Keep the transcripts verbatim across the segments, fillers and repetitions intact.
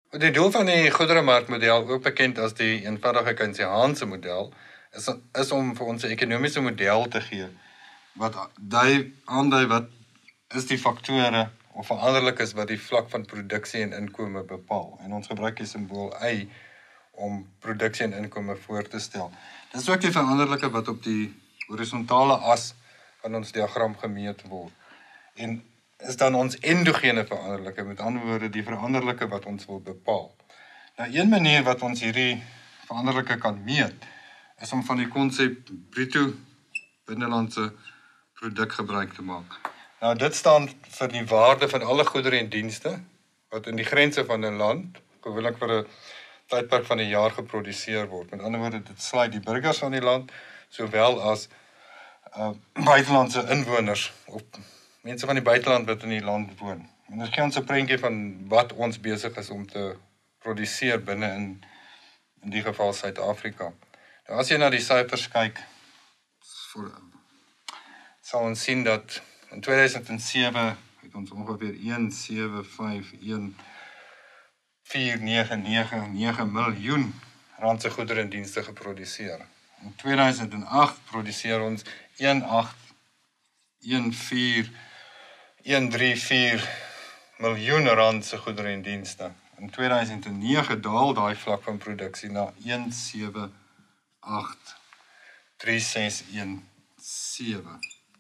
Die doel van die Goederemarkmodel, ook bekend as die eenvoudige Keynesiaanse model, is, is om vir ons 'n ekonomiese model te gee, wat dui, aandui wat is die faktore of veranderlikes wat die vlak van produksie en inkome bepaal. En ons gebruik die simbool Y om produksie en inkome voor te stel. Dit is ook die veranderlike wat op die horisontale as van ons diagram gemeet word. En is dan ons endogene veranderlike, met ander woorde die veranderlike wat ons wil bepaal. Nou, een manier wat ons hierdie veranderlike kan meet, is om van die konsep bruto binnelandse produk gebruik te maak. Nou, dit staan vir die waarde van alle goedere en dienste wat in die grense van 'n land gewoonlik vir 'n tydperk van 'n jaar geproduseer word. Met ander woorde, dit sluit die burgers van die land sowel as uh, buitelandse inwoners of mense van die buiteland wat in die land woon. En dit gee ons 'n prentjie van wat ons besig is om te produseer binne in in die geval Suid-Afrika. Nou, as jy na die syfers kyk, voor, sal ons sien dat in tweeduisend sewe het ons ongeveer een sewe vyf een vier nege nege nege miljoen rand se goedere en dienste geproduseer. In tweeduisend agt produseer ons een agt een vier een drie vier miljoen rand se goedere en dienste. In tweeduisend nege daal daai vlak van produksie na een sewe agt drie ses een sewe.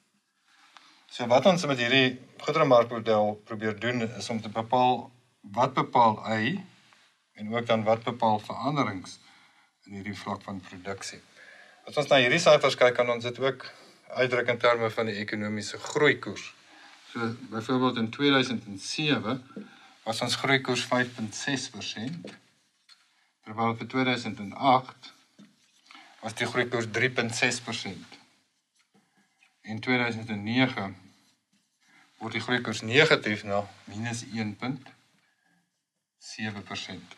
So wat ons met hierdie goederemarkmodel probeer doen, is om te bepaal wat bepaal Y en ook dan wat bepaal veranderings in hierdie vlak van produksie. As ons na hierdie syfers kyk, kan ons dit ook uitdruk in terme van die ekonomiese groeikoers. So byvoorbeeld in tweeduisend sewe was ons groeikoers vyf komma ses persent, terwyl vir tweeduisend agt was die groeikoers drie komma ses persent. In tweeduisend nege word die groeikoers negatief na minus een komma sewe persent.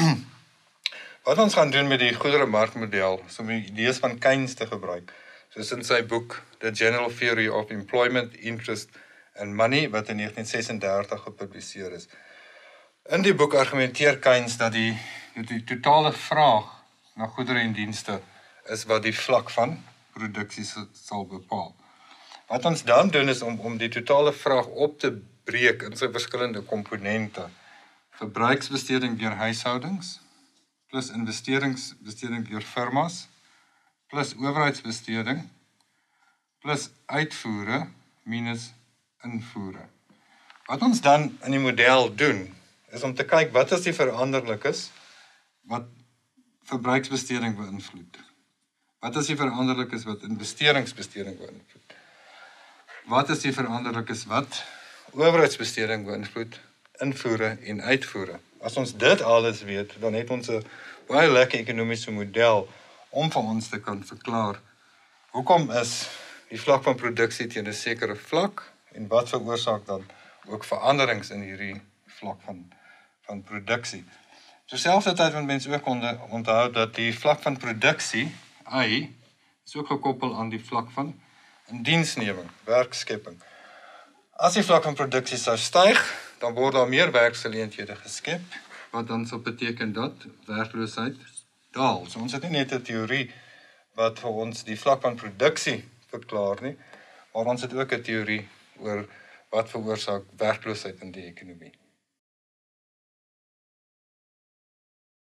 Wat ons gaan doen met die goederemarkmodel, is om die idees van Keynes te gebruik, soos in sy boek The General Theory of Employment, Interest and Money, wat in negentien sesendertig gepubliseer is. In die boek argumenteer Keynes dat die, die totale vraag na goedere en dienste is wat die vlak van produksie sal bepaal. Wat ons dan doen is om, om die totale vraag op te breek in sy verskillende komponente. Verbruiksbesteding deur huishoudings, plus investeringsbesteding deur firmas, plus owerheidsbesteding, plus uitvoere, minus invoere. Wat ons dan in die model doen, is om te kyk wat is die veranderlikes wat verbruiksbesteding beïnvloed. Wat is die veranderlikes wat investeringsbesteding beïnvloed? Wat is die veranderlikes wat owerheidsbesteding beïnvloed, invoere en uitvoere? As ons dit alles weet, dan het ons 'n baie lekker ekonomiese model om vir ons te kan verklaar hoekom is die vlak van produksie teen 'n sekere vlak en wat veroorsaak dan ook veranderings in hierdie vlak van, van produksie. Terselfdertyd moet mense ook onthou dat die vlak van produksie, Y, is ook gekoppel aan die vlak van indiensneming, werkskepping. As die vlak van produksie sou styg, dan word daar meer werksgeleenthede geskep, wat dan sal beteken dat werkloosheid daal. So ons het nie net 'n teorie wat vir ons die vlak van produksie verklaar nie, maar ons het ook 'n teorie oor wat veroorsaak werkloosheid in die ekonomie.